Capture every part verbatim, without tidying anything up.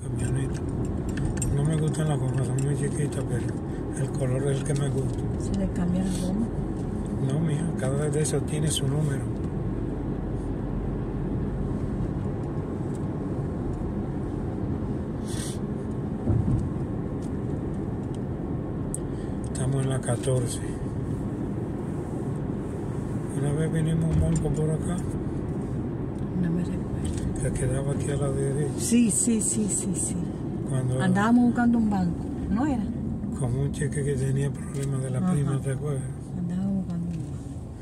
camioneta. No me gustan las gomas, son muy chiquitas, pero el color es el que me gusta. ¿Se le cambia la goma? No, mija, cada vez de esos tiene su número. Estamos en la catorce. Una vez vinimos a un banco por acá. No me recuerdo. Que quedaba aquí a la derecha. Sí, sí, sí, sí, sí. Cuando, Andábamos buscando un banco, ¿no era? con un cheque que tenía problemas de la Ajá. prima, ¿te acuerdas? Andábamos buscando un banco.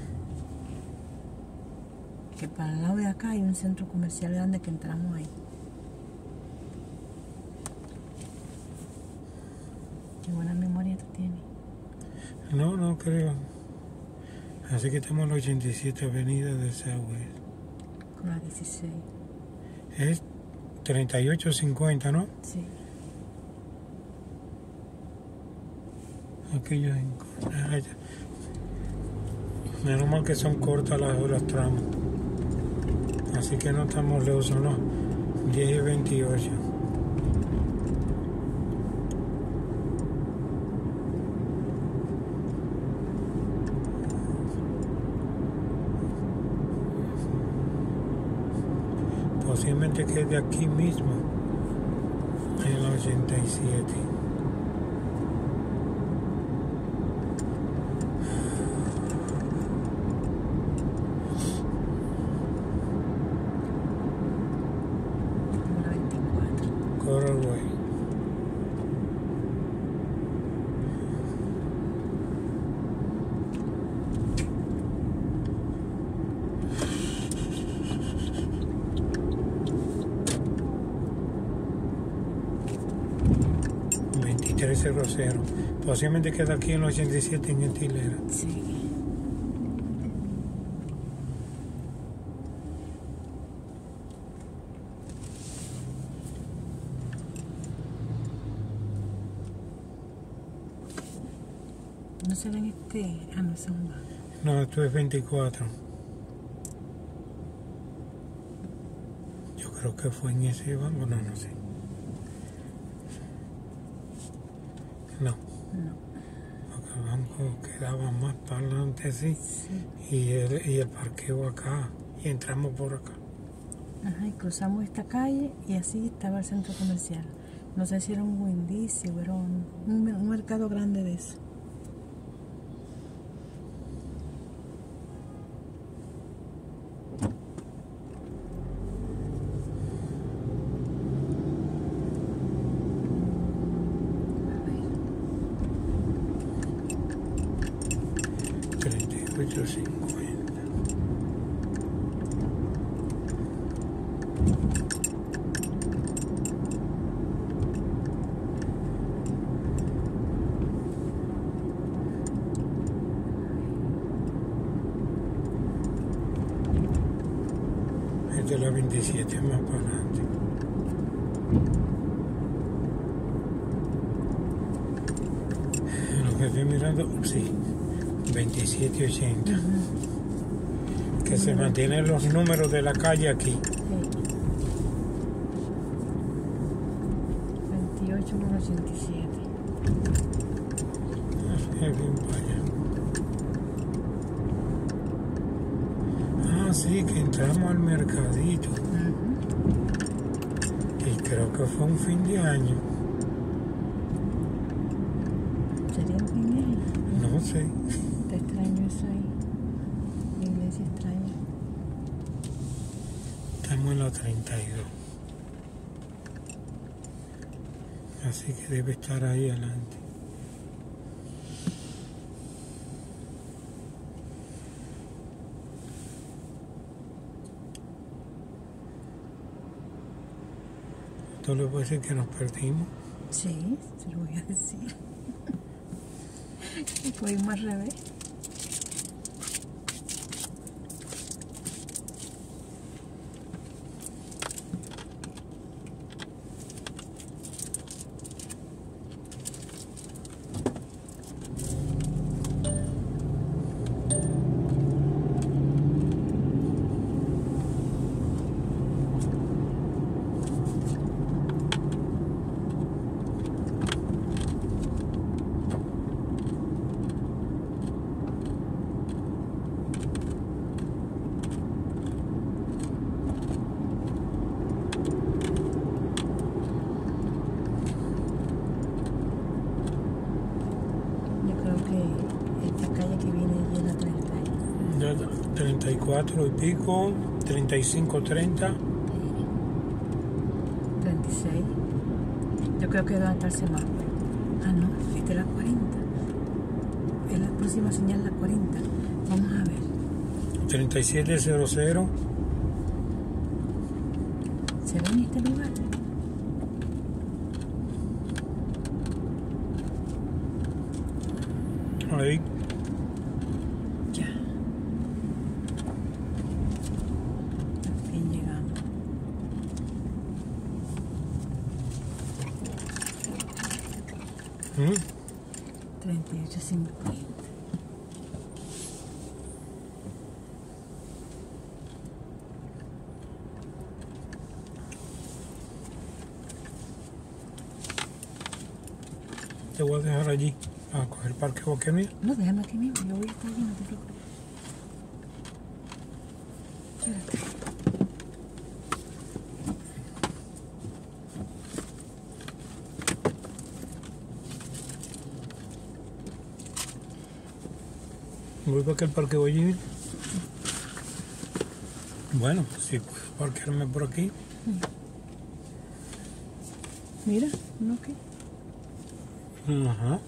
Que para el lado de acá hay un centro comercial grande que entramos ahí. Qué buena memoria tú tienes. No, no creo. Así que estamos en la ochenta y siete Avenida de Southwest. Con la dieciséis. Es treinta y ocho cincuenta, ¿no? Sí. Aquello en... ah, ya. Menos mal que son cortas las, las tramas. Así que no estamos lejos, son los diez y veintiocho. Posiblemente quede aquí mismo, en la ochenta y siete. Como la veinticuatro. Coral Way. veintitrés cero cero. Posiblemente queda aquí en el ochenta y siete en esta hilera. Sí. No se ven este. Ah, no, son más. No, esto es veinticuatro. Yo creo que fue en ese banco, no, no sé. No, No. porque el banco quedaba más para adelante así, Sí. y el, y el parqueo acá, y entramos por acá. Ajá, y cruzamos esta calle y así estaba el centro comercial. No sé si era un Wendy's o era un, un, un mercado grande de eso. treinta y ocho cincuenta. Esta es la veintisiete, más para adelante. Lo que estoy mirando, sí, veintisiete ochenta. Uh-huh. Que se mantienen los números de la calle aquí. Sí. veintiocho por ochenta y siete. Es bien para allá. Ah, sí, que entramos al mercadito. Uh-huh. Y creo que fue un fin de año. ¿Sería un fin de año? No sé. Te extraño eso ahí. La iglesia extraña. Estamos en la treinta y dos. Así que debe estar ahí adelante. ¿Tú le puedes decir que nos perdimos? Sí, se lo voy a decir. Y fuimos al revés. veinticuatro y pico, treinta y cinco, treinta. treinta y seis. Yo creo que va a estarse más. Ah, no, esta es la cuarenta. Es la próxima señal, la cuarenta. Vamos a ver. treinta y siete cero cero. ¿Se ve en este lugar? Ahí. Ya. Bien llegamos. ¿Mm? treinta y ocho cincuenta. Te voy a dejar allí a coger parque Boquemia. No, déjame aquí mismo. Yo voy a estar allí, no te preocupes. Espérate. Voy para aquel parque Bollín. Bueno, si puedo parquearme por aquí. Mira, ¿no qué? Ajá.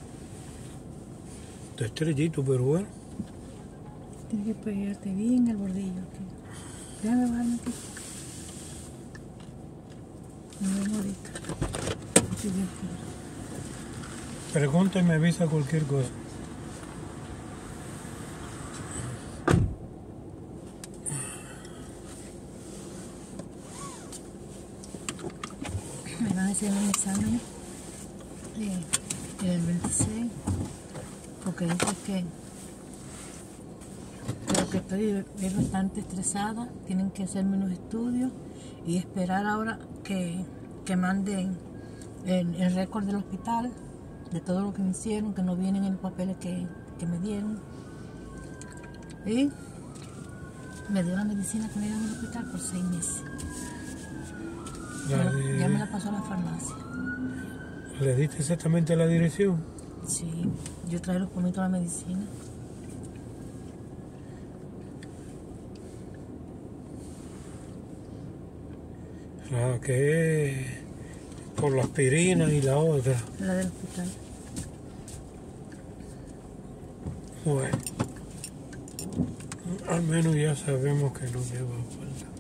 Está estrellito, pero bueno. Tienes que pegarte bien al bordillo aquí. Déjame bajarme aquí. Nos vemos ahorita. Si Dios quiere. Pregunta y me avisa cualquier cosa. Me van a hacer un examen eh, el veintiséis, porque dice que creo que estoy es bastante estresada, tienen que hacerme unos estudios y esperar ahora que, que manden el, el récord del hospital, de todo lo que me hicieron, que no vienen en los papeles que, que me dieron. Y me dio la medicina que me dieron en el hospital por seis meses. La Ya, de- ya me la pasó a la farmacia. ¿Le diste exactamente la dirección? Sí, yo traje los pomitos a la medicina. La que es por la aspirina y la otra. La del hospital. Bueno, al menos ya sabemos que no me va a faltar.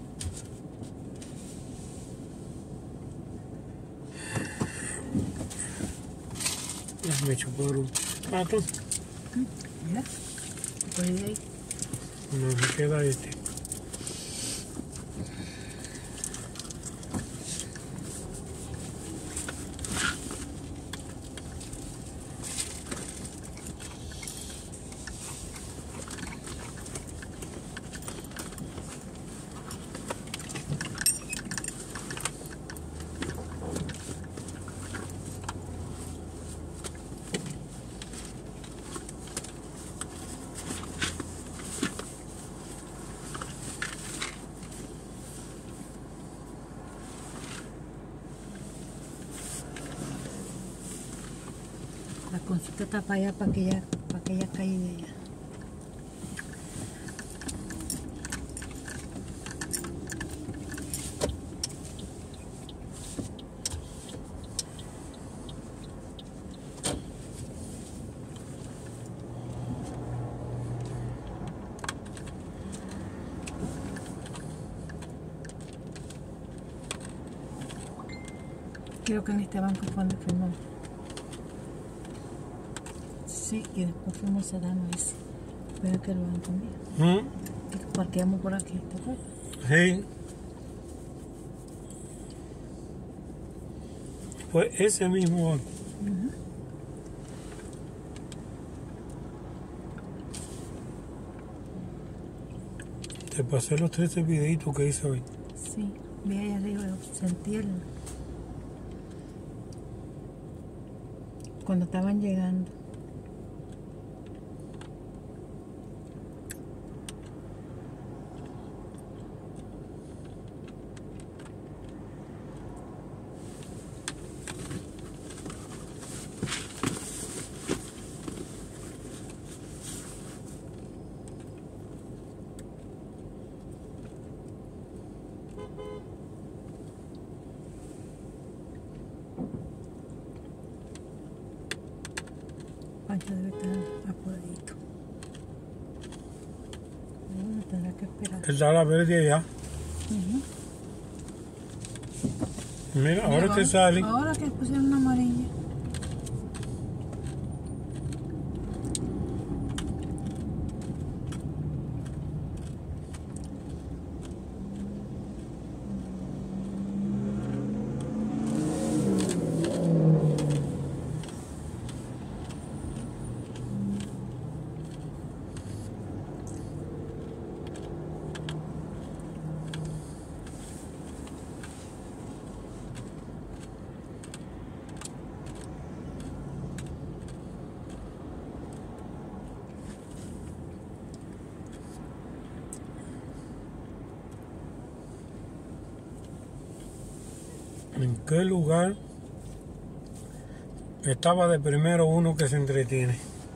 Déjame chupar un pato. Mira, cogí de ahí. No me queda este. La consulta está para allá, para aquella, para aquella calle de allá. Creo que en este banco fue donde firmó. Sí, y después fuimos a Sedano ese. Pero que lo van también. ¿Mm? Que parqueamos por aquí, ¿te acuerdas? Sí. Pues ese mismo banco. Uh-huh. Te pasé los trece videitos que hice hoy. Sí, vi ahí arriba, sentí el... Cuando estaban llegando. Pancho debe estar apuradito. Bueno, tendrá que esperar. Él da la verde allá. Uh-huh. Mira, ahora Mira, te sale. Ahora que pusieron una amarilla. ¿En qué lugar estaba de primero uno que se entretiene?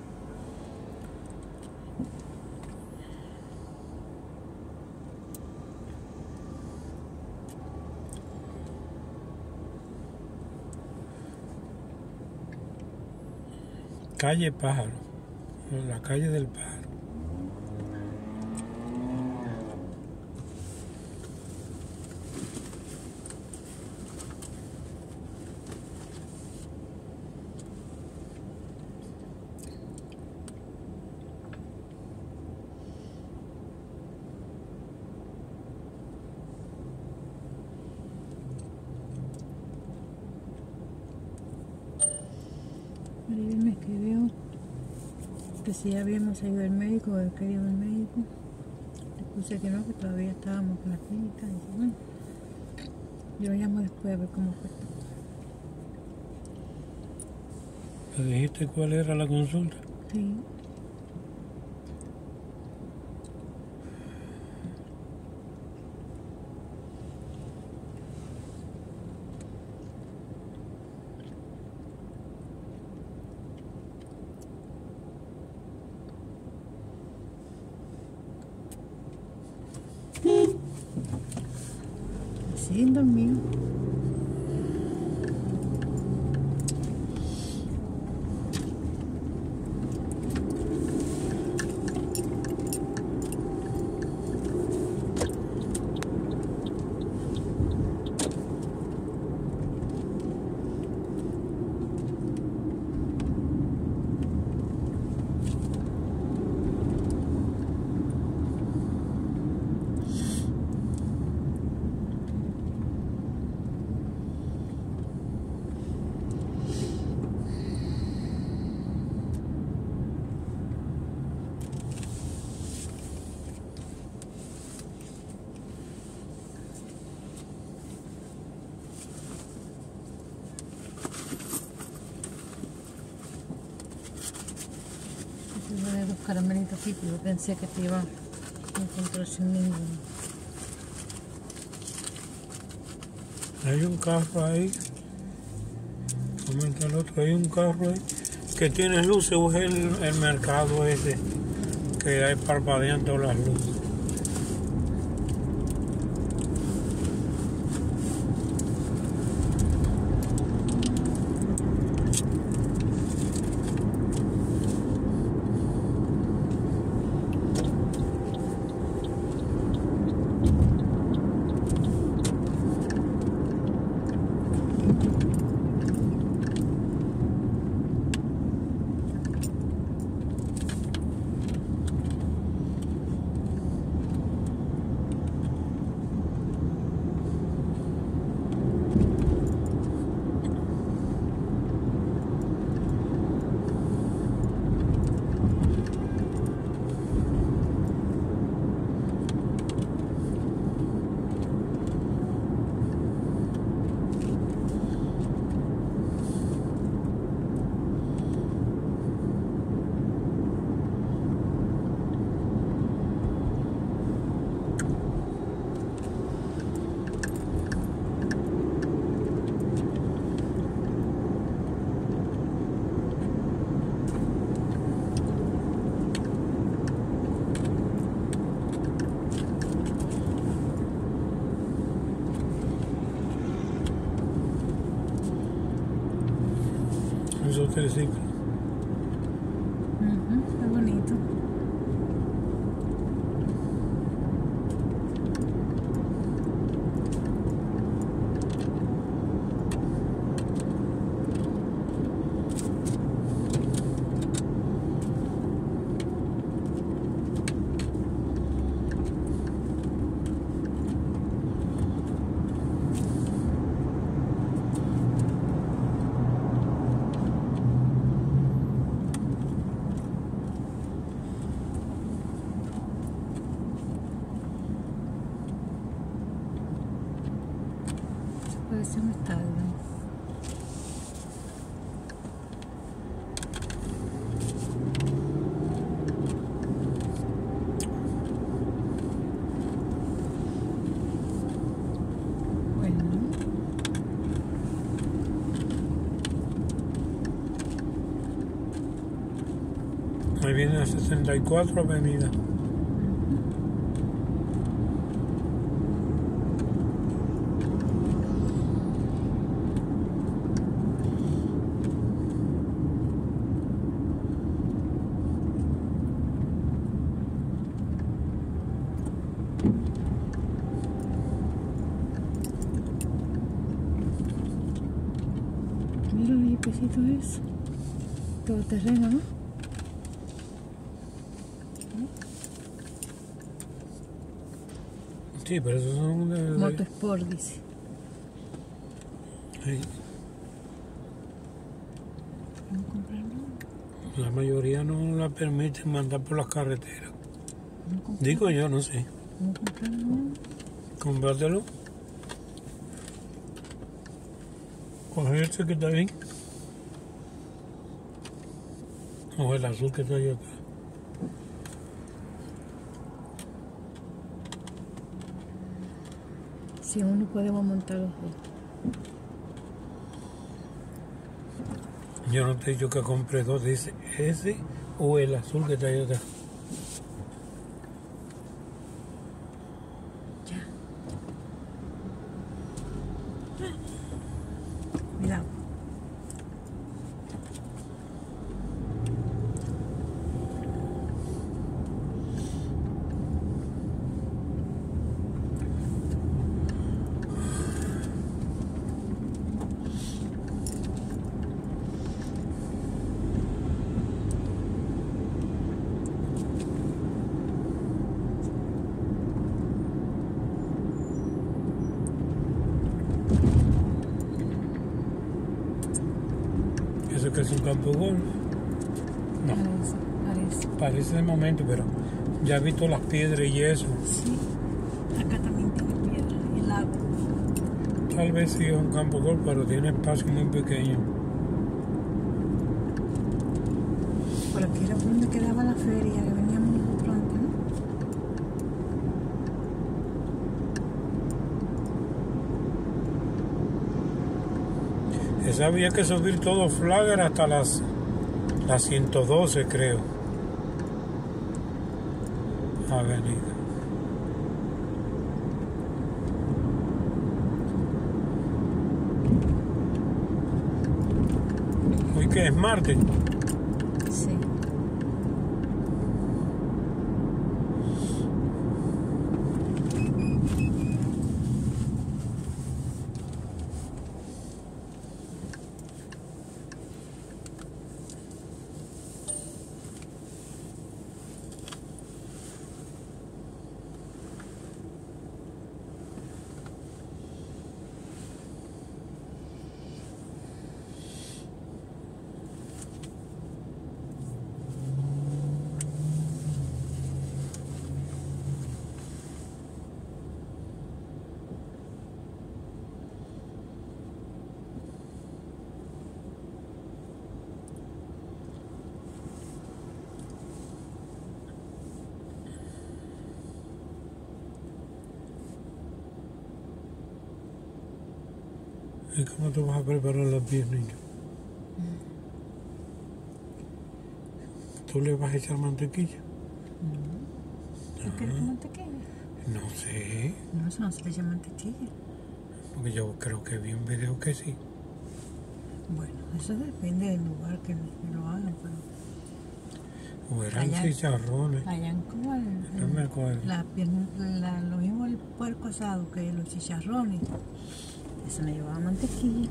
Calle Pájaro, la calle del Pájaro. Maribel me escribió que si ya habíamos ido al médico o que iba al médico. Le puse que no, que todavía estábamos con la clínica. Y dice, bueno, yo lo llamo después a ver cómo fue. ¿Le dijiste cuál era la consulta? Sí. Sí, dormido. Los caramelitos aquí, yo pensé que te iba a encontrar sin ninguno. Hay un carro ahí, comenta el otro, hay un carro ahí que tiene luces, o es el, el mercado ese que hay parpadeando las luces. Esos triciclos. Ahí viene la sesenta y cuatro avenida. Mira los jipecitos eso. Todo terreno, ¿no? Sí, pero esos son de... de- Motosport, dice. Sí, Vamos a comprar uno. la mayoría no la permiten mandar por las carreteras. Vamos a comprar- Digo yo, no sé. Vamos a comprar uno. Comprártelo. Coge este que está bien. O el azul que está allá atrás. Si uno podemos montar los dos. Yo no te he dicho que compré dos, dice ese o el azul que está allá atrás. Ya. Cuidado. Eso que es un campo de golf. No, Parece, parece. parece de momento, pero ya he visto las piedras y eso. Sí. Acá también tiene piedra y el lago. Tal vez sí es un campo de golf, pero tiene espacio muy pequeño. Por aquí era donde quedaba la feria, que veníamos nosotros antes, ¿no? Esa había que subir todo Flagler hasta las, las ciento doce, creo. Avenida. Hoy que es martes. Sí. ¿Y cómo tú vas a preparar las pies, niño? ¿Tú le vas a echar mantequilla? ¿Tú quieres mantequilla? No sé, No, eso no se le llama mantequilla. porque yo creo que vi un video que sí. Bueno, eso depende del lugar que lo hagan, pero O eran Allá- chicharrones. allá en Cuba, el- No me acuerdo. la pierna- la- lo mismo el puerco asado que los chicharrones, eso me llevaba mantequilla.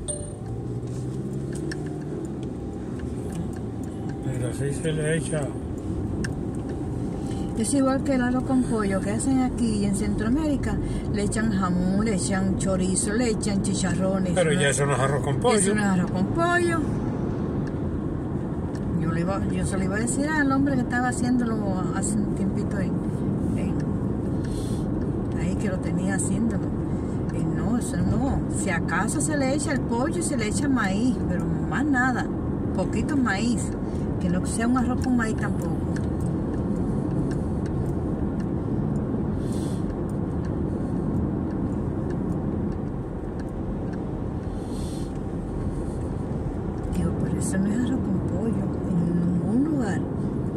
Pero así se le echa. Es igual que el arroz con pollo que hacen aquí en Centroamérica, le echan jamón, le echan chorizo, le echan chicharrones. Pero ¿no? ya eso no es arroz con Eso pollo. no es arroz con pollo. Yo, le iba, yo se lo iba a decir al hombre que estaba haciéndolo hace un tiempito en, en- ahí que lo tenía haciéndolo. Y no, eso no. Si acaso se le echa el pollo y se le echa maíz, pero más nada. Poquito maíz. Que no sea un arroz con maíz tampoco. Digo, pero eso no es arroz con pollo en ningún lugar.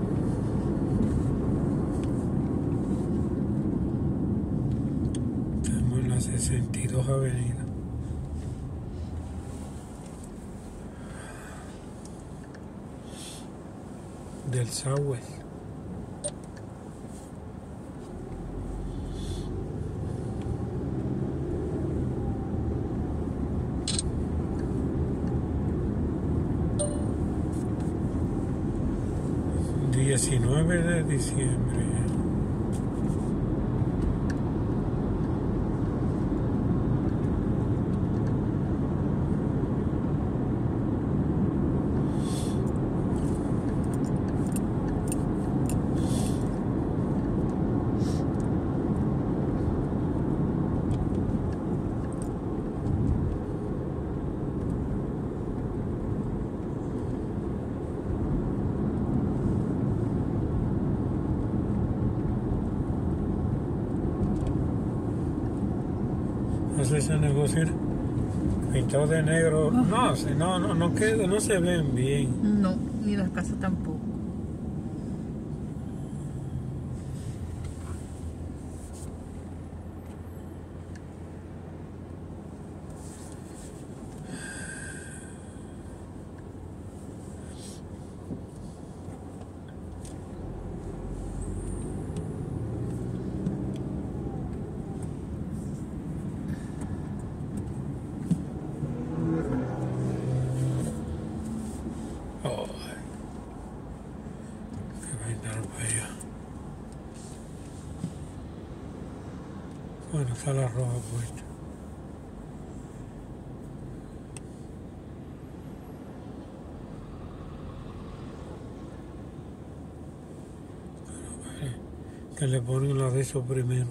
dos avenidas. Del Southwest. diecinueve de diciembre. Hace ese negocio pintado de negro. No, no, no, no, queda, no se ven bien. No, ni las casas tampoco. Bueno, está la roja puesta. Pero que, que le ponen la de eso primero.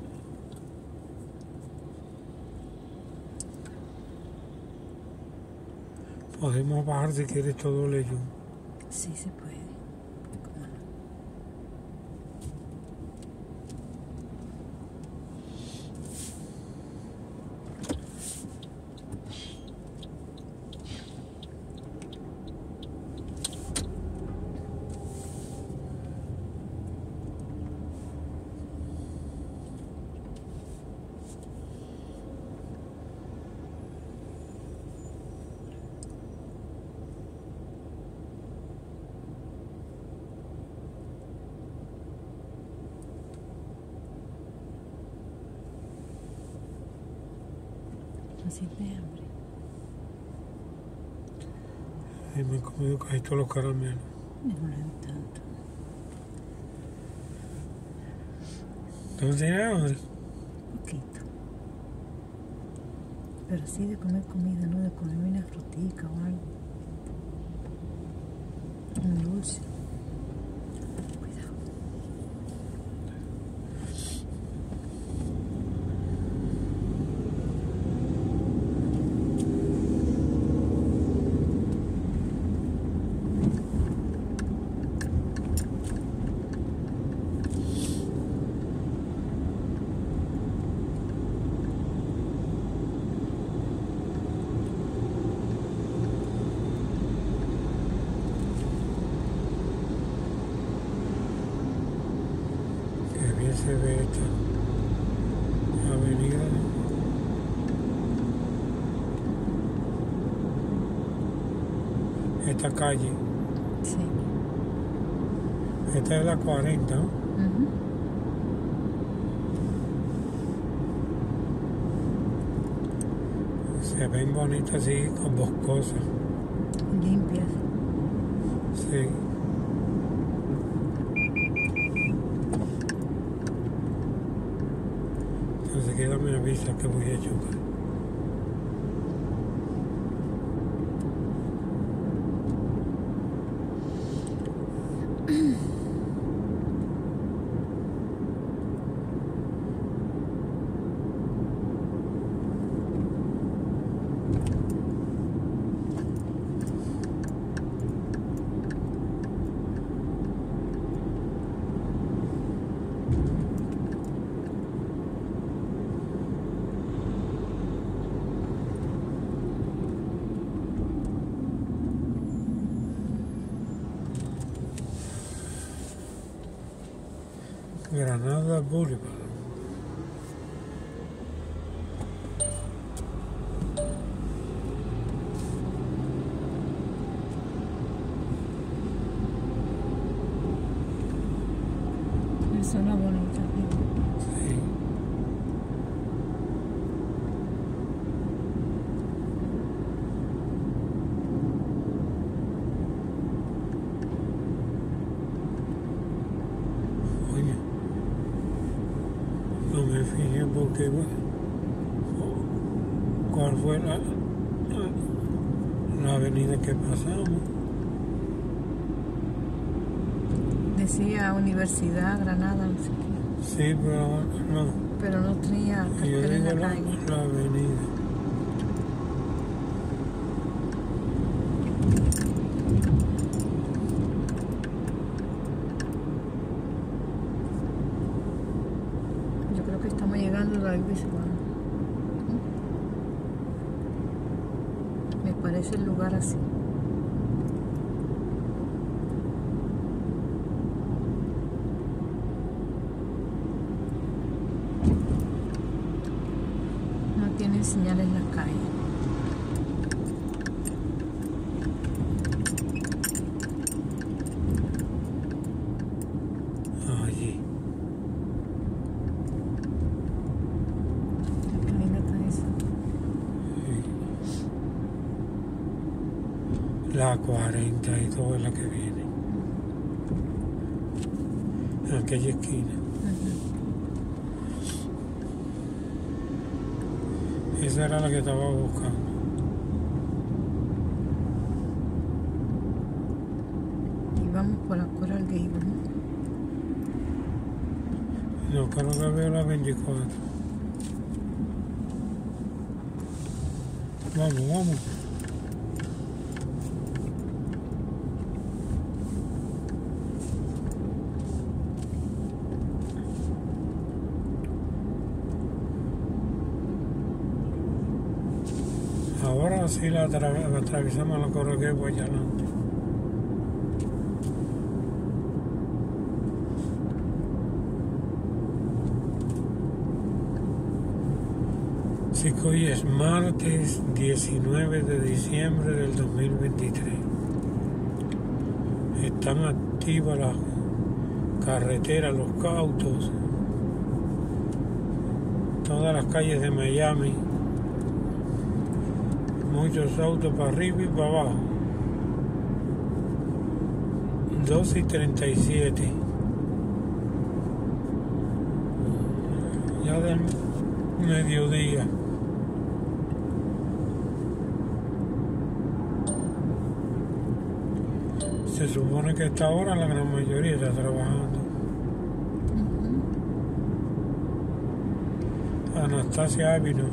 Podemos bajar si quieres todo leyó. Sí, se puede. ¿Cómo no? Así de hambre. Y me he comido casi todos los caramelos. No lo veo tanto. ¿Tú no tienes hambre? Poquito. Pero sí de comer comida, no de comerme una frutica o algo. Un dulce. Cuidado. Se ve esta avenida. Esta calle. Sí. Esta es la cuarenta, ¿no? Uh-huh. Se ven bonitas así, con boscosas. Limpias. Sí. Enseguida me avisa que voy a chocar. Granada Boulevard. Suena bonita. Sí. Oye, no me fijé porque cuál fue la, la avenida que pasamos. Decía Universidad Granada, no sé qué. Sí, pero no. Pero no tenía Yo cartel en digo la la, calle. la avenida. Yo creo que estamos llegando a la Luis. Me parece el lugar así. No tienen señal en la calle. Allí. Qué linda está esa. Sí. La cuarenta y dos es la que viene. En aquella esquina. Esa era la que estaba buscando. Y vamos por la Coral Gable, ¿no? No, creo que veo la veinticuatro. Vamos, vamos. Ahora sí la, atra la atravesamos la Coral por allá adelante. Así que hoy es martes diecinueve de diciembre del dos mil veintitrés. Están activas las carreteras, los cautos, todas las calles de Miami. Muchos autos para arriba y para abajo. dos y treinta y siete. Ya del mediodía. Se supone que a esta hora la gran mayoría está trabajando. Anastasia Ávila.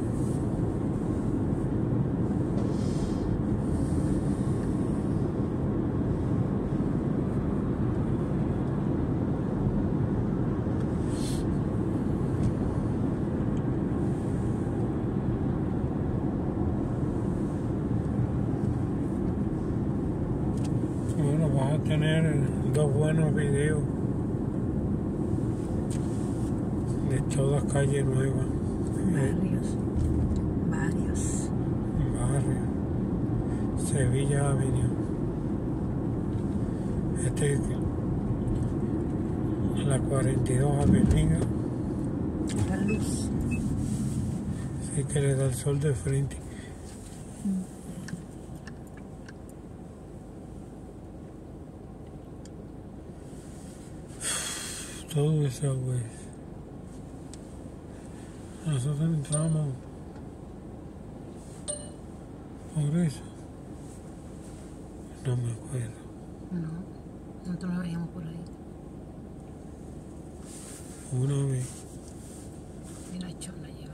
Bueno, vas a tener dos buenos videos de todas calles nuevas. Barrios. Varios. Barrio. Sevilla Avenue. Este es la cuarenta y dos Avenida. La luz. Así que le da el sol de frente. Todo esa web. Nosotros entramos por eso. No me acuerdo. No, nosotros la veíamos por ahí. Una vez. Y la chona lleva.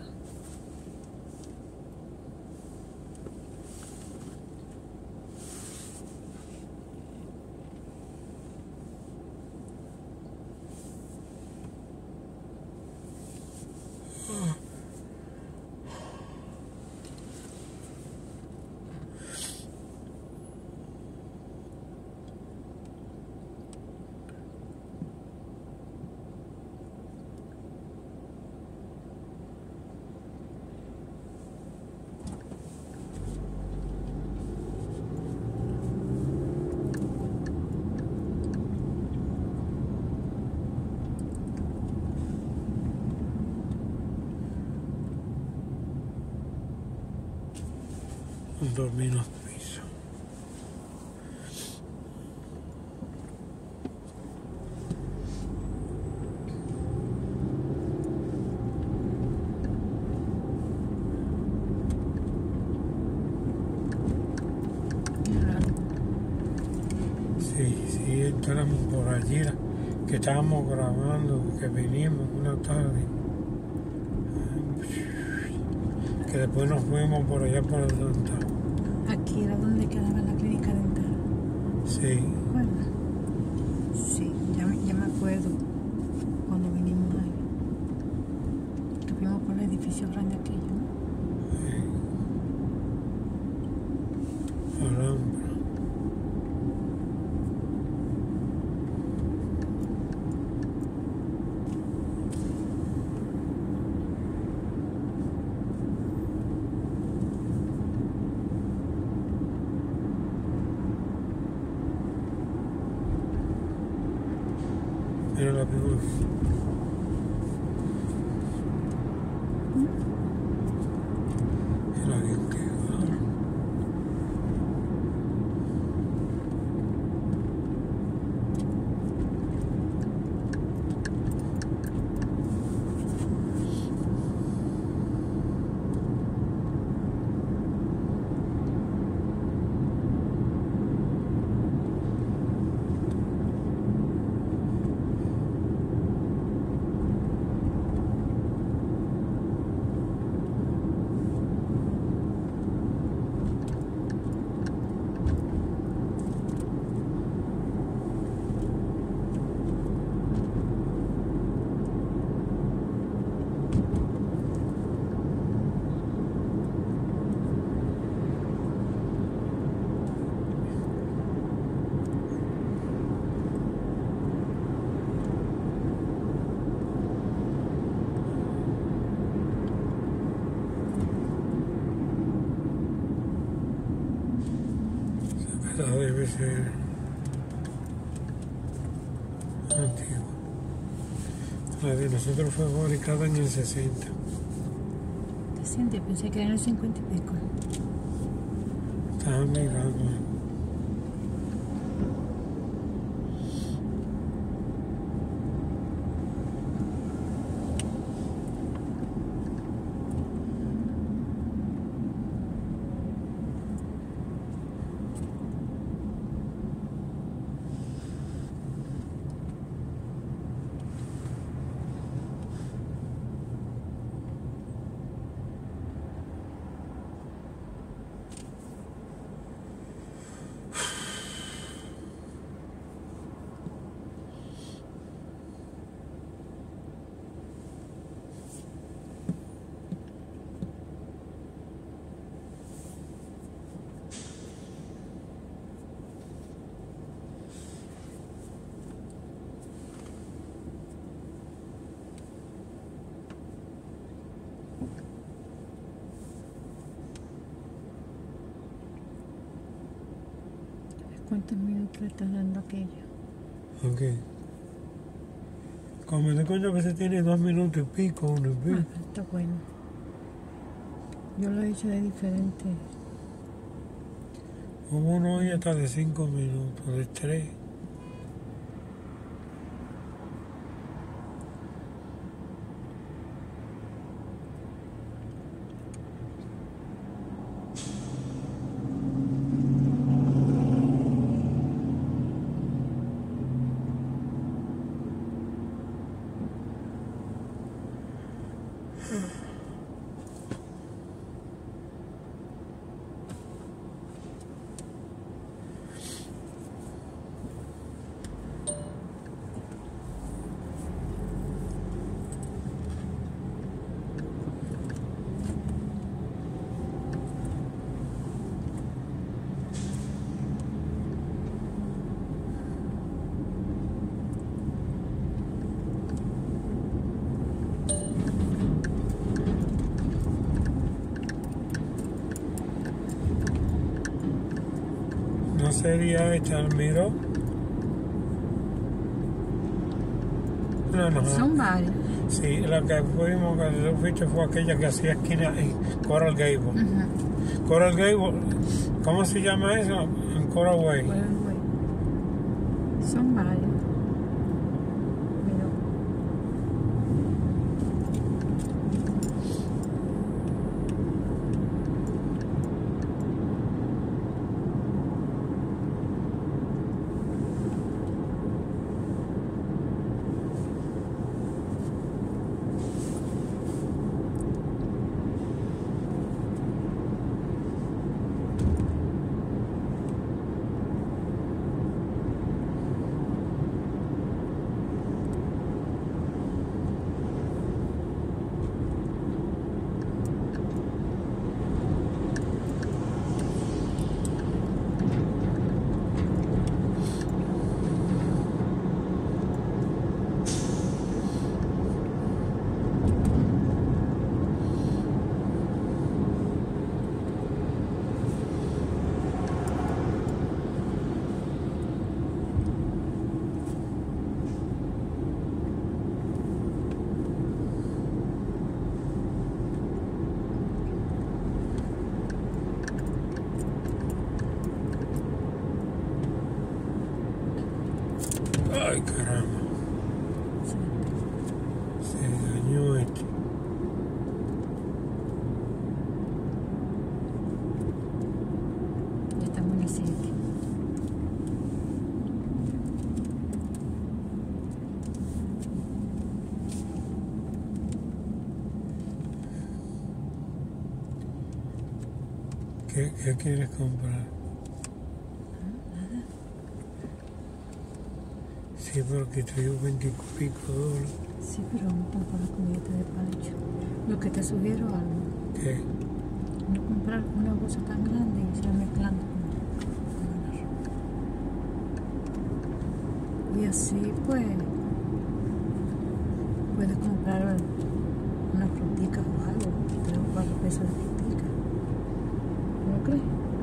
dormir en los pisos. Sí, sí, entramos por allí, que estábamos grabando, que vinimos una tarde, que después nos fuimos por allá por el dental. Aquí era donde quedaba la clínica dental. Sí. ¿Recuerda? Sí, ya, me- ya me acuerdo cuando vinimos ahí. Que fuimos por el edificio grande aquello, ¿no? Sí. Alhambra. Mira la figura. El avión que va. Esa debe ser antigua. La de nosotros fue fabricada en el sesenta. ¿Te sientes? Pensé que era en el cincuenta y pico. Estaba mirando. ¿Cuántos minutos le estás dando aquello? Ok. Como me doy cuenta que se tiene dos minutos y pico, uno y Ah, pico. está bueno. Yo lo he hecho de diferente. Hubo uno hoy hasta de cinco minutos, de tres. ¿No sería esta Almiró? No, no. Son varios. Sí, la que fuimos, que tú fuiste fue aquella que hacía esquina en Coral Gables. Ujú. Coral Gable, ¿cómo se llama eso? En Coral Way. Coral Way. Son varios. Mira. Ay, caramba. Sí. Se dañó este. Ya estamos en el siete. ¿Qué, qué quieres comprar? Sí, porque te dio veintipico dólares. Sí, pero vamos a comprar la comidita de Pancho. Lo que te sugiero algo. ¿Qué? No comprar una bolsa tan grande y se mezclando con, con el arroz. Y así pues puedes comprar unas fruticas o algo, tres o cuatro pesos de fruticas. ¿No crees?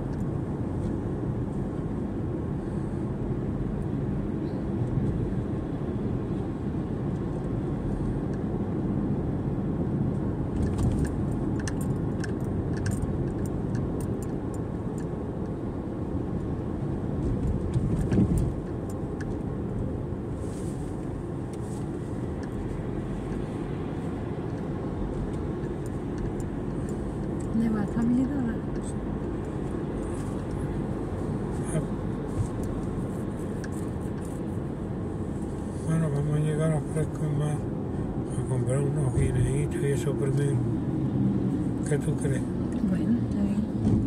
¿Le va a Family Dollar? Bueno, vamos a llegar a Fresco y Mar a comprar unos guineitos y eso primero. ¿Qué tú crees? Bueno, está bien.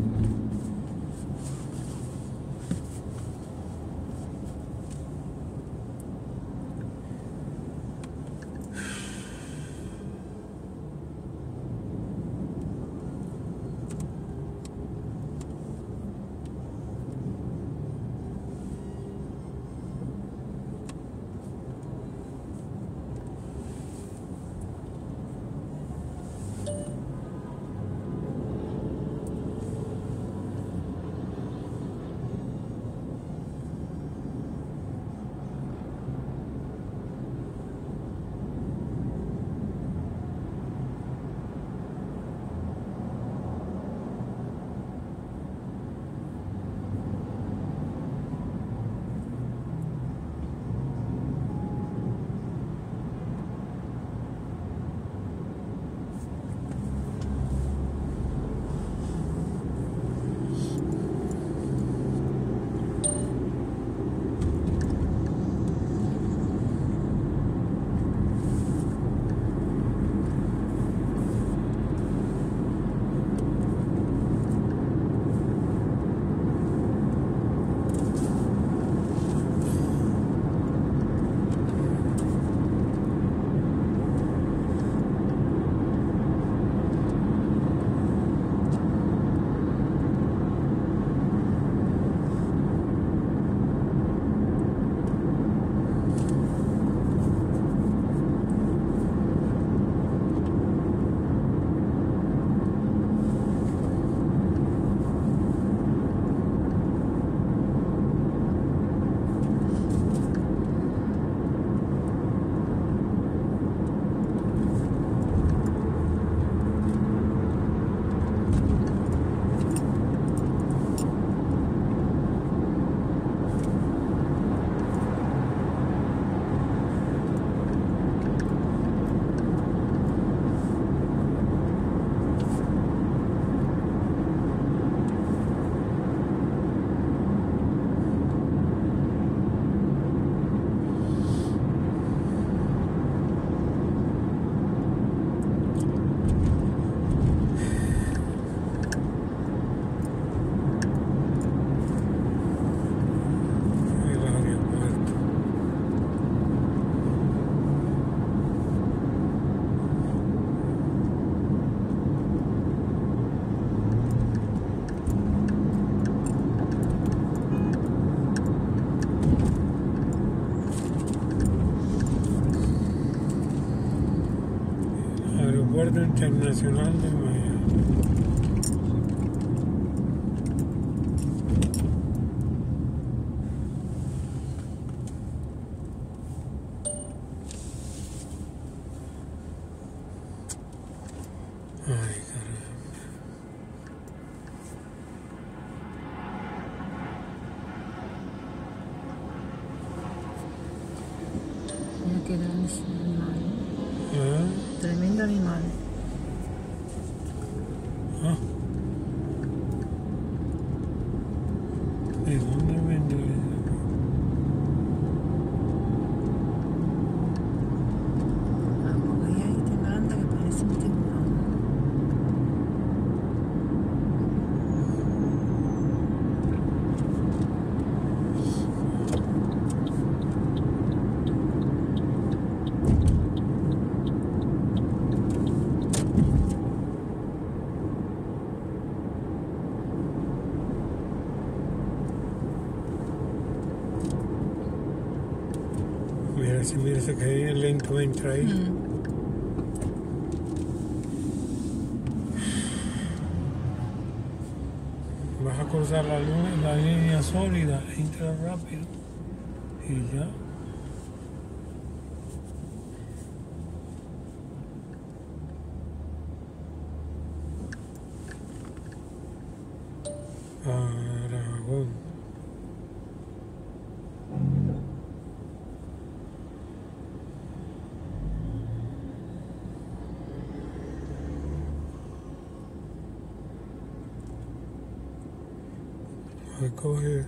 Aeropuerto Internacional de Miami. Ay, caramba. Mira qué grande es el animal. ¿Ah? Tremendo animal. ¿Ah? ¿De dónde vendió eso? Ah, porque ahí hay tan grande que parece un tiburón. Mira, si mira, se cae lento, entra ahí. Mm. Vas a cruzar la, lu- la línea sólida, entra rápido y ya. Aragón. Hoy coge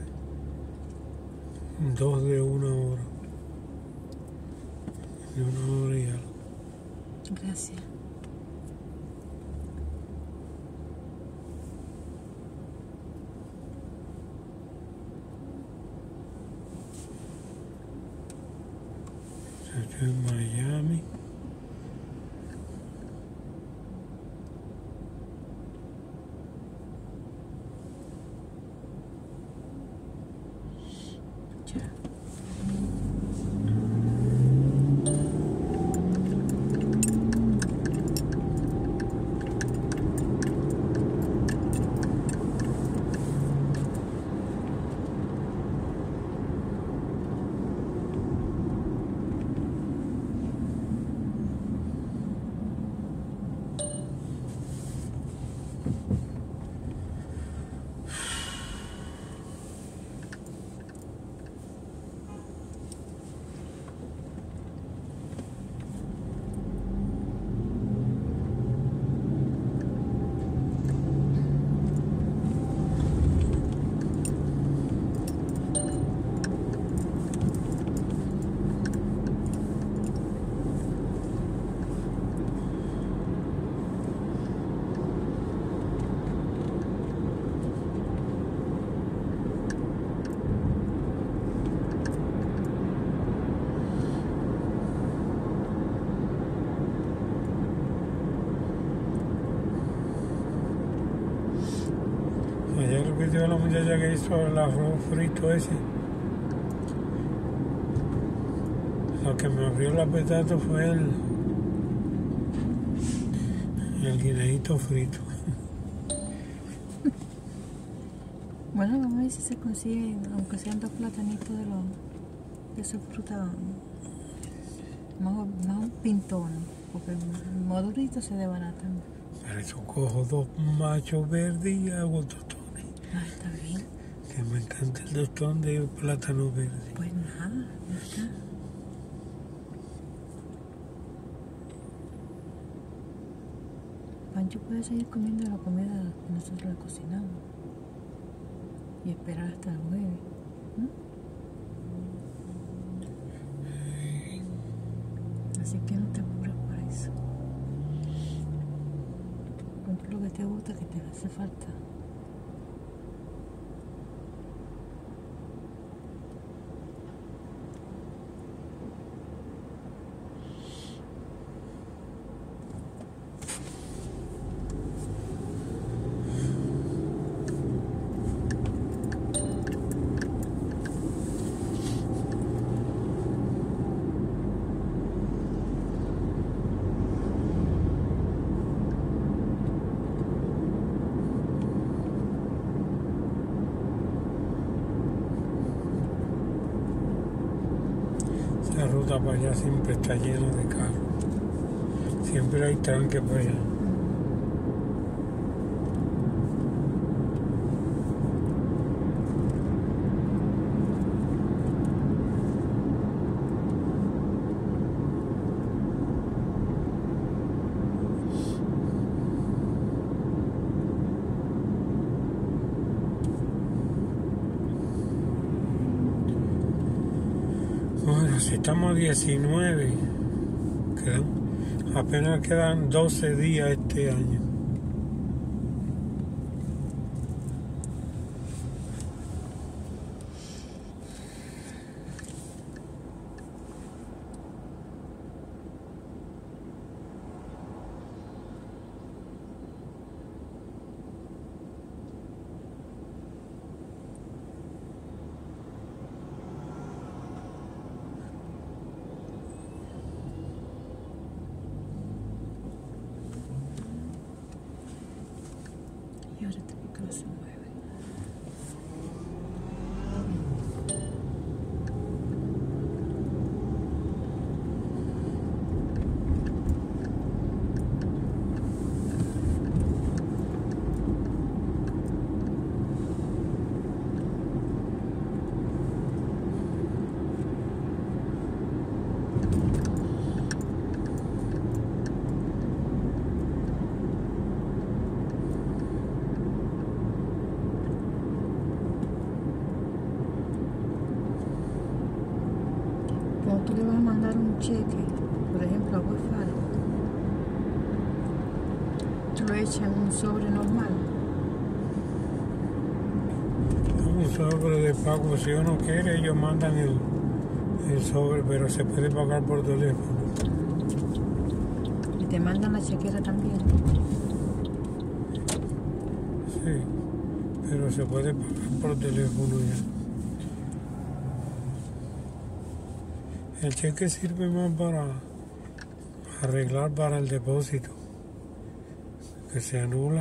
dos de una hora. De una hora y algo. Gracias. Estoy en Miami. Ya. Ayer lo que dio la muchacha que hizo el arroz frito ese. Lo que me abrió el apetito fue el, el guineíto frito. Bueno, vamos a ver si se consigue, aunque sean dos platanitos de los de esa fruta más, más pintón, porque maduritos se desbaratan. Para eso cojo dos machos verdes y hago tostones. Ah, está bien. Que me encanta el tostón de plátano verde. Pues nada, ya está. Pancho puede seguir comiendo la comida que nosotros le cocinamos y esperar hasta el jueves. ¿Mm? Así que no te apures por eso. Compra lo que te gusta, que te hace falta. ruta para allá siempre está llena de carros. Siempre hay tranque para allá. Bueno, si estamos a diecinueve, quedan, apenas quedan doce días este año. Y ahora este vehículo se mueve. Cuando tú le vas a mandar un cheque, por ejemplo a Wells Fargo, tú lo echas en un sobre normal. Un sobre de pago, si uno quiere, ellos mandan el, el sobre, pero se puede pagar por teléfono. Y te mandan la chequera también. Sí, pero se puede pagar por teléfono ya. El cheque sirve más para arreglar para el depósito, que se anula.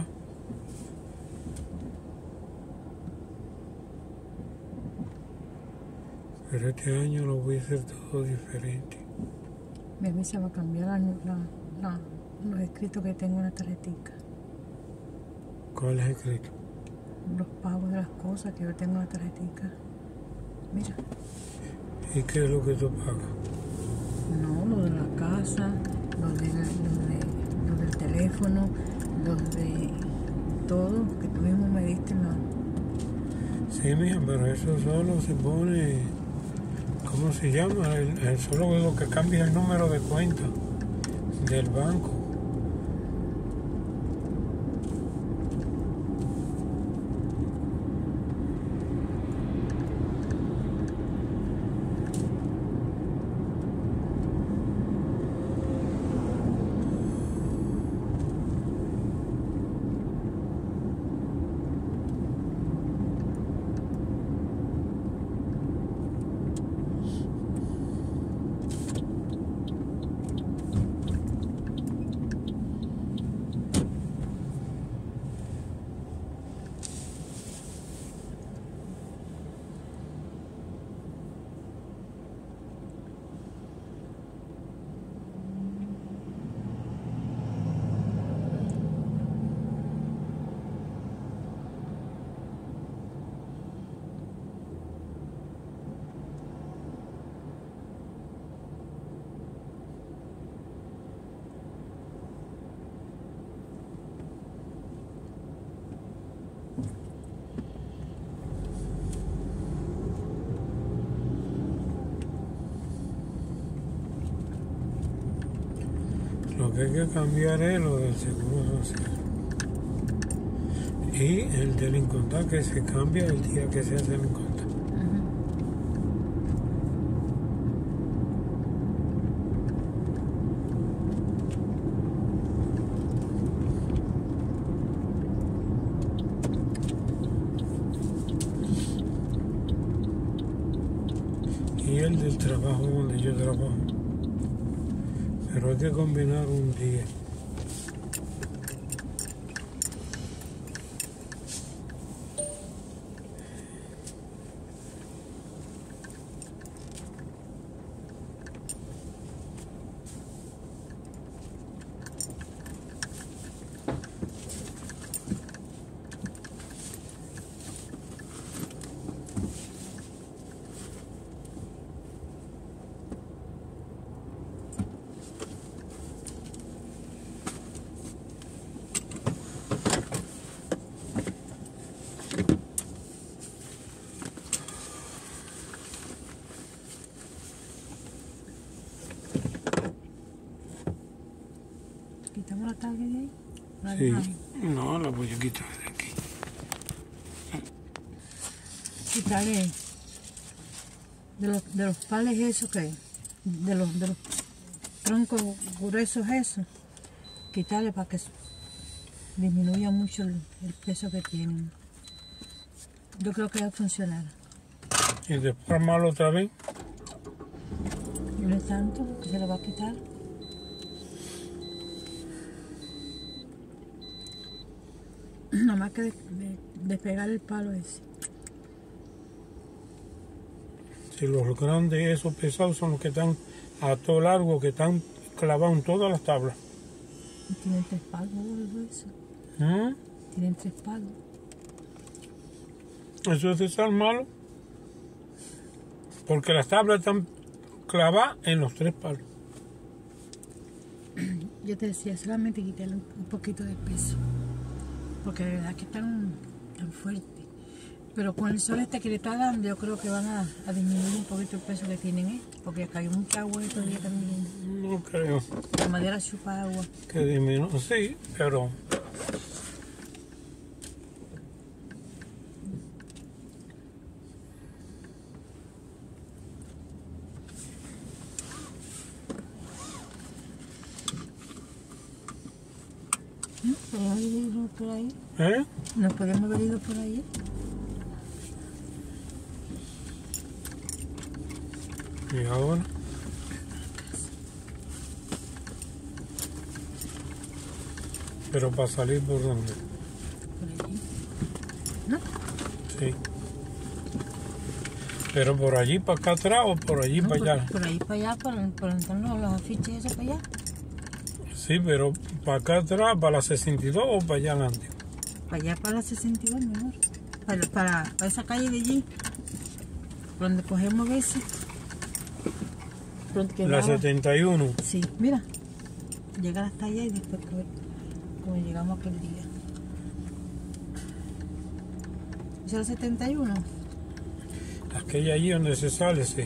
Pero este año lo voy a hacer todo diferente. Mi mí se va a cambiar la, la, la, los escritos que tengo en la tarjetita. ¿Cuál es escrito? Los pagos de las cosas que yo tengo en la tarjetita. Mira. ¿Y qué es lo que tú pagas? No, lo de la casa, lo, de, lo, de, lo del teléfono, lo de todo, que tú mismo me diste la... Sí, mija, pero eso solo se pone, ¿cómo se llama? El, el solo lo que cambia es el número de cuenta del banco. Lo que hay que cambiar es lo del seguro social. Y el del incontar, que se cambia el día que se hace el incontar. Y el del trabajo donde yo trabajo. Pero hay que combinar un día. la Sí. dejamos. No, la voy a quitar de aquí. Quitarle de los, de los pales esos que, de los, de los troncos gruesos esos, quitarle para que disminuya mucho el, el peso que tienen. Yo creo que va a funcionar. Y después armarlo otra vez. Y no es tanto que se lo va a quitar. Nada más que de- de- despegar el palo ese. Si los grandes, esos pesados, son los que están a todo largo, que están clavados en todas las tablas. Y tienen tres palos, algo eso. ¿Mm? Tienen tres palos. Eso es desarmarlo. Porque las tablas están clavadas en los tres palos. Yo te decía, solamente quitarle un, un poquito de peso. Porque de verdad que están tan fuertes. Pero con el sol este que le está dando, yo creo que van a, a disminuir un poquito el peso que tienen, ¿eh? Porque cayó mucha agua estos días también. No creo La madera chupa agua. que disminuya. Sí, pero ¿Mm? ¿Podemos haber ido por ahí? ¿eh? ¿Nos podemos haber ido por ahí? Y ahora pero para salir por dónde. Por allí. ¿No? Sí. Pero por allí para acá atrás o por allí No, para por, allá. por ahí para allá, por, por entonces los afiches esos para allá. Sí, pero para acá atrás, para la sesenta y dos o para allá adelante. Para allá, para la sesenta y dos, mi amor. Para, para, para esa calle de allí. Por donde cogemos veces. Por donde La quedaba. setenta y uno. Sí, mira. Llegar hasta allá y después coger como llegamos aquel día. ¿Es el setenta y uno? Aquella allí donde se sale, sí.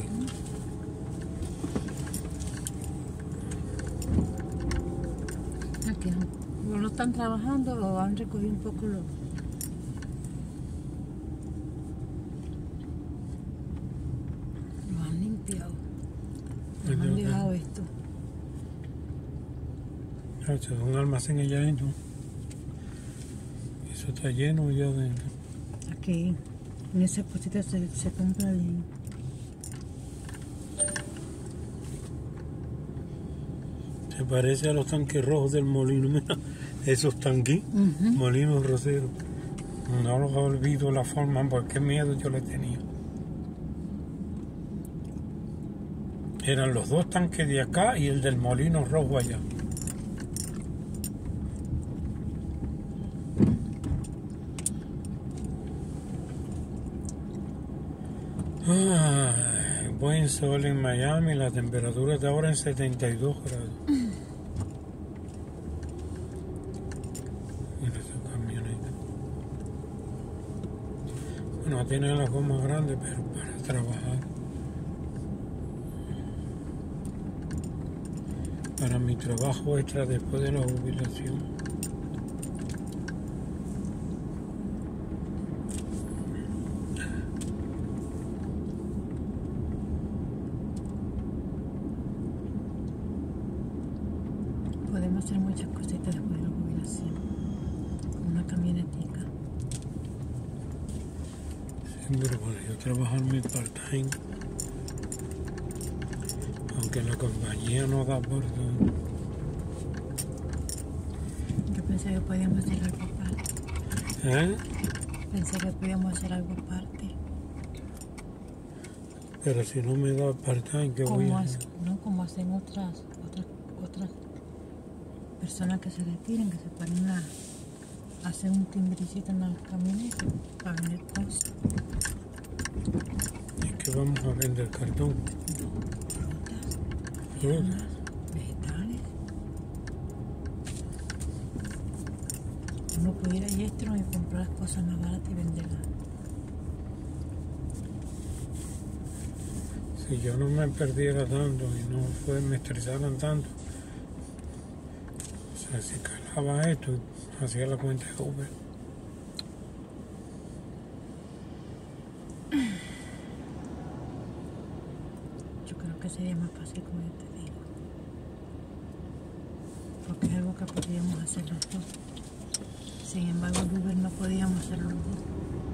Aquí no. O no están trabajando o han recogido un poco lo. Lo han limpiado. Lo han dejado esto. Esto es un almacén allá adentro. Eso está lleno allá adentro. Aquí, en esa cosita se, se compra bien. Se parece a los tanques rojos del molino. Mira, esos tanques, Ujú. molinos roseros. No los olvido la forma, porque qué miedo yo le tenía. Eran los dos tanques de acá y el del molino rojo allá. Ay, buen sol en Miami, la temperatura está ahora en setenta y dos grados. Mira esa camioneta. Bueno, tiene las gomas grandes, pero para trabajar. Para mi trabajo extra después de la jubilación. Podemos hacer muchas cositas después de la jubilación. Con una camionetica. Sí, pero bueno, yo trabajar mi part-time. Aunque la compañía no da por todo. Yo pensé que podíamos hacer algo aparte. ¿Eh? Pensé que podíamos hacer algo aparte. Pero si no me da part-time, ¿qué voy Como, a hace- hacer? no, como hacen otras, otras, otras personas que se retiran, que se ponen a hacer un timbricito en la camioneta para vender cosas. Es que vamos a vender cartón. Frutas, Fruta. verduras, vegetales. Uno puede ir a Yestro y comprar las cosas más baratas y venderlas. Si yo no me perdiera tanto y no fue, me estresaran tanto, o sea, si calaba esto, hacía la cuenta de Uber. Yo creo que sería más fácil como yo te digo. Porque es algo que podríamos hacer los dos. Sin embargo, el Uber no podíamos hacerlo los dos.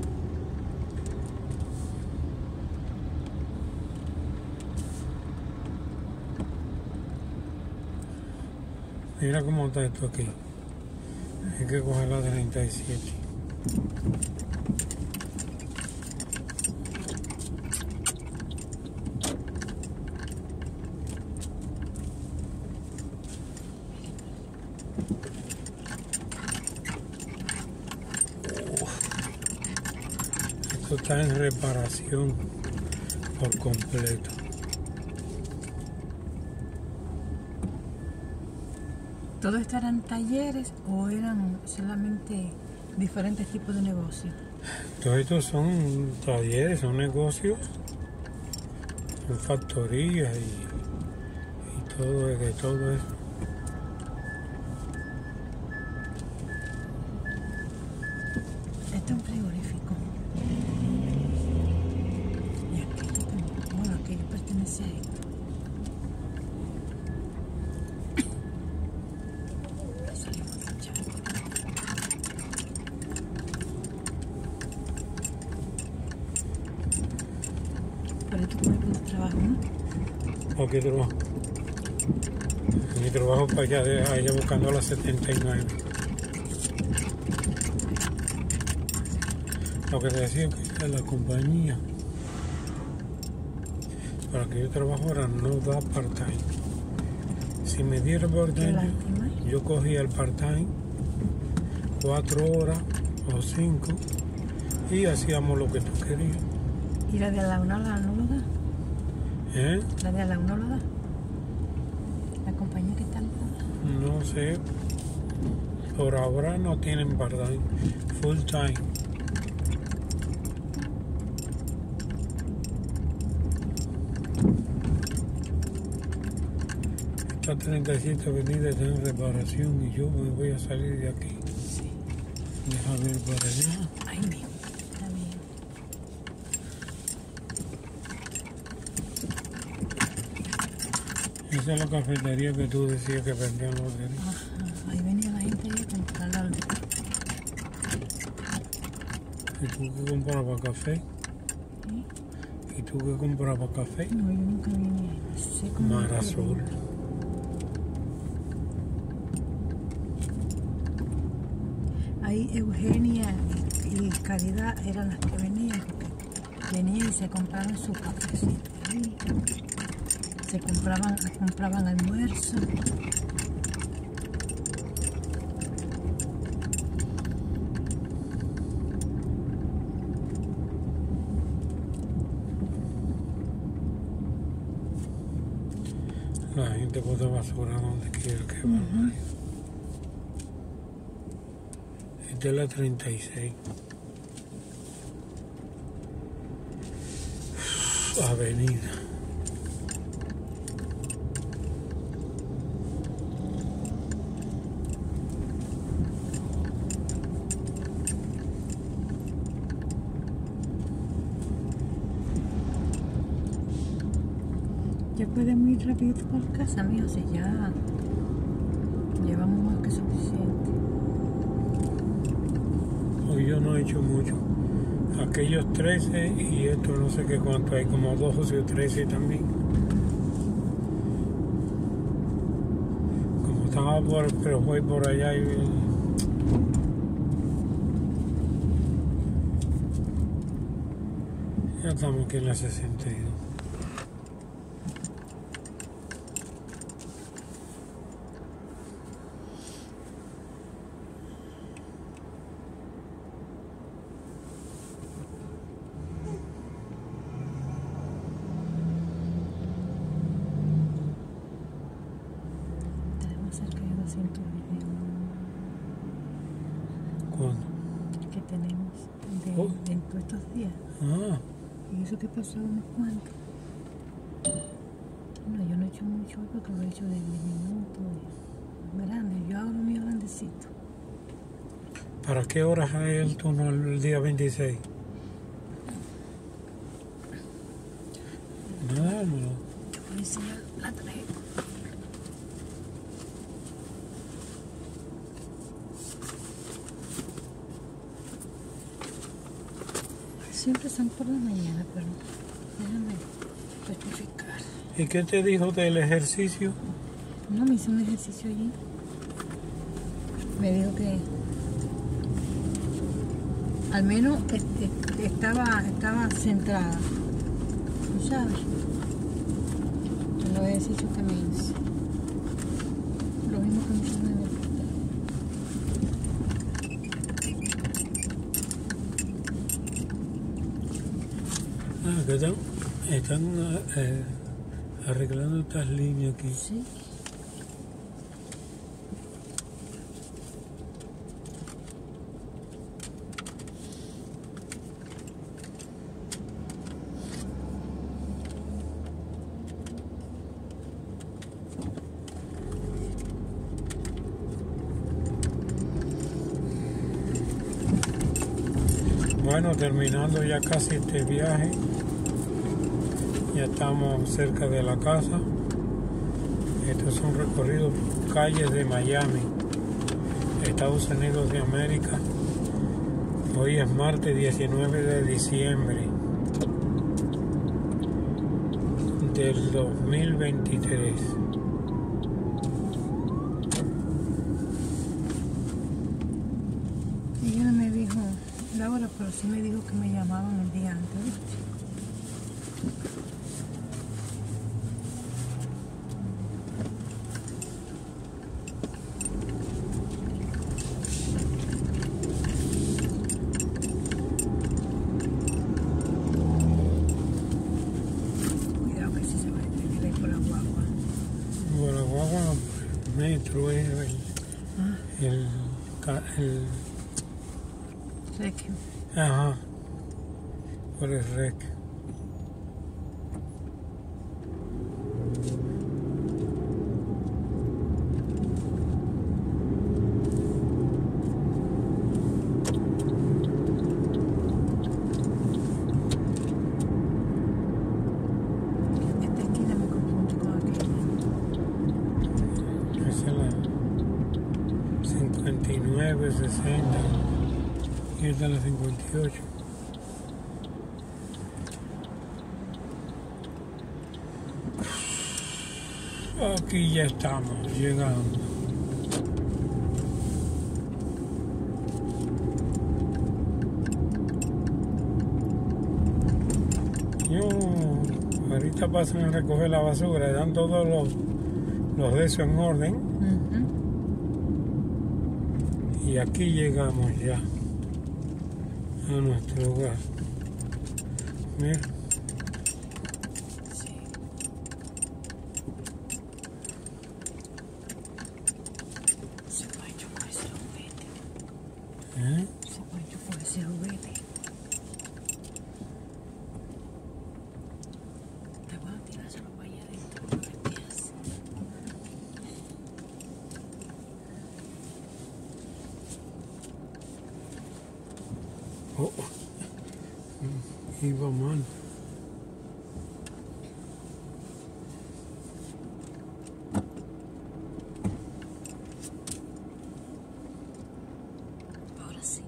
Mira cómo está esto aquí. Hay que coger la treinta y siete. Esto está en reparación por completo. ¿Todos estos eran talleres o eran solamente diferentes tipos de negocios? Todos estos son talleres, son negocios, son factorías y, y todo, de todo eso. Este es un frigorífico. Y aquello también. Bueno, aquello pertenece a esto. Pero tú puedes poner trabajo, ¿no? ¿O qué trabajo? Mi trabajo para allá, de, allá buscando las setenta y nueve. Lo que te decía que la compañía para que yo trabajo ahora no da part-time. Si me diera part-time, yo, yo cogía el part-time, cuatro horas o cinco, y hacíamos lo que tú querías. ¿Y la de la una la no lo da? ¿Eh? ¿La de la uno lo da? ¿La compañía que está no da? No sé. Por ahora no tienen part-time, full-time. Esta treinta y siete avenida está en reparación y yo me voy a salir de aquí. Sí. Deja ver para allá. Ay, mío. Está bien. Esa es la cafetería que tú decías que vendían los lotería. Ajá. Ahí venía la gente a comprar la lotería. ¿Y tú qué comprabas café? ¿Sí? ¿Y tú qué comprabas café? No, yo nunca vine ahí. Sé cómo Mar es Azul. Ahí Eugenia y, y Caridad eran las que venían, porque venían y se compraban su cafecito ahí. Se compraban, compraban almuerzo. La gente bota basura donde quiera que va. Uh-huh. Esta es la treinta y seis. Avenida. Ya podemos ir rapidito por casa, mío, si ya llevamos más que suficiente. Hoy yo no he hecho mucho. Aquellos trece y esto no sé qué cuánto hay, como doce o trece también. Como estaba por, pero voy por allá y ya estamos aquí en la sesenta y dos. Cerca de doscientos videos ¿Cuándo? que tenemos de, Oh. de en todos estos días. Ah, Y eso que pasó unos cuantos. No, yo no he hecho mucho hoy porque lo he hecho de diez minutos. Grande, yo hago lo mío grandecito. ¿Para qué horas hay el turno el día veintiséis? No, dámelo. Yo voy a enseñar la tarjeta. Siempre están por la mañana, pero déjame rectificar. ¿Y qué te dijo del ejercicio? No, me hice un ejercicio allí. Me dijo que al menos este, estaba, estaba centrada, ¿tú sabes? En los ejercicios que me hice. Lo mismo que me hice en el hospital. Ah, ¿qué están? Están eh, arreglando estas líneas aquí. Sí. Bueno, terminando ya casi este viaje, ya estamos cerca de la casa. Estos son recorridos por calles de Miami, Estados Unidos de América. Hoy es martes diecinueve de diciembre del dos mil veintitrés. Ella no me dijo la hora, pero sí me dijo que me llamaban el día antes, ¿viste? Cuidado que si se va a tener ahí por la guagua. Por la guagua, el metro es el, Ah, el, el sé que ajá, por el rec. esta esquina me confunde con aquella. Esa es la cincuenta y nueve, sesenta y esta es la cincuenta y ocho. Aquí ya estamos llegando. Yo, ahorita pasan a recoger la basura, dan todos los, los de eso en orden. Ujú. Y aquí llegamos ya a nuestro lugar. Mira, Sí. Se puede chupar ese juguete. ¿eh? Se puede chupar ese juguete. Te voy a tirárselo para allá adentro. No te tiras. Oh, oh. Iba mal. Ahora sí.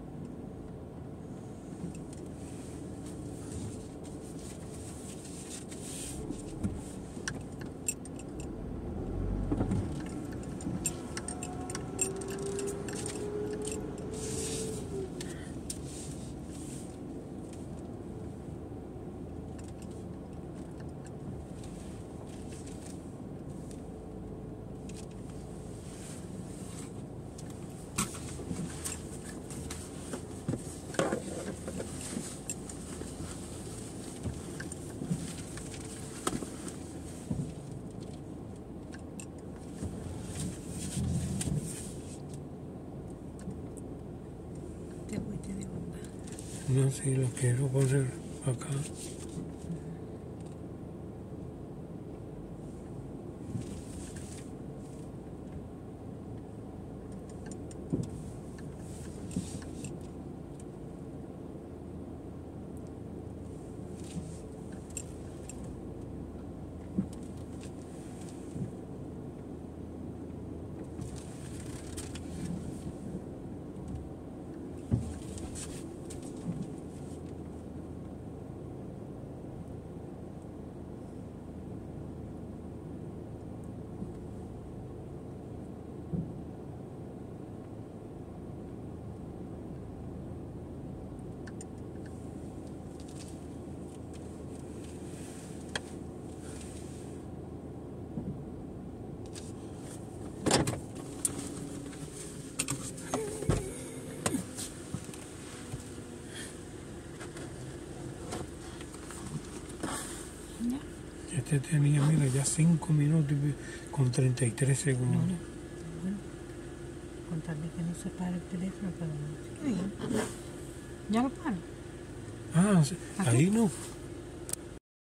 Te fuiste de bomba. No, si lo quiero poner acá. Usted tenía, mira, ya cinco minutos y- con treinta y tres No, segundos. no. Bueno, contarle que no se para el teléfono, pero no. ¿Ya lo paro? Ah, sí, ¿Aquí? ahí no.